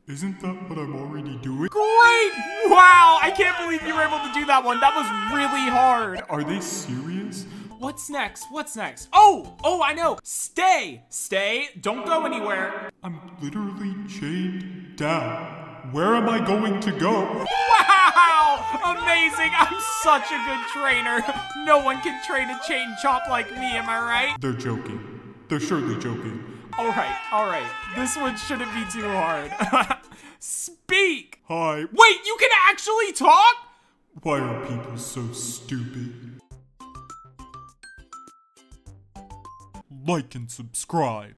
Isn't that what I'm already doing? Great! Wow, I can't believe you were able to do that one. That was really hard. Are they serious? What's next? What's next? Oh, I know. Stay. Stay. Don't go anywhere. I'm literally chained down. Where am I going to go? Wow! Amazing! I'm such a good trainer. No one can train a Chain Chomp like me, am I right? They're joking. They're surely joking. All right. This one shouldn't be too hard. Speak! Hi. Wait, you can actually talk? Why are people so stupid? Like and subscribe.